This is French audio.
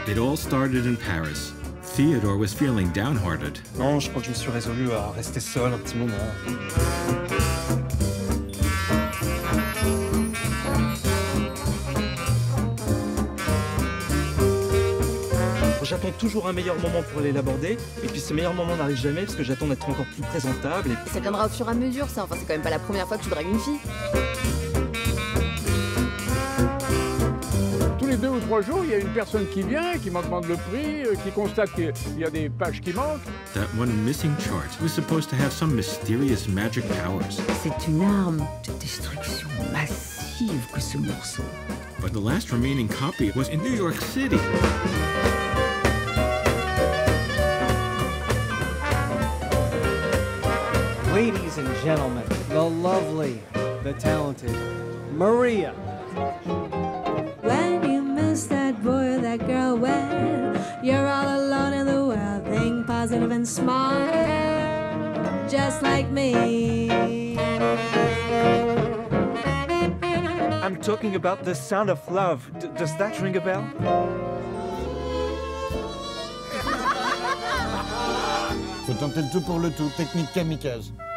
It all started in Paris. Théodore was feeling downhearted. Non, je crois que je me suis résolu à rester seul un petit moment. J'attends toujours un meilleur moment pour aller l'aborder, et puis ce meilleur moment n'arrive jamais parce que j'attends d'être encore plus présentable. Et... Ça viendra au fur et à mesure, ça. Enfin, c'est quand même pas la première fois que tu dragues une fille. Tous les 2 ou 3 jours, il y a une personne qui vient, qui m'en demande le prix, qui constate qu'il y a des pages qui manquent. That one missing chart was supposed to have some mysterious magic powers. C'est une arme de destruction massive que ce morceau. But the last remaining copy was in New York City. Ladies and gentlemen, the lovely, the talented, Maria. When you miss that boy or that girl, well, you're all alone in the world. Think positive and smile, just like me. I'm talking about the sound of love. Does that ring a bell? Faut tenter le tout pour le tout, technique kamikaze.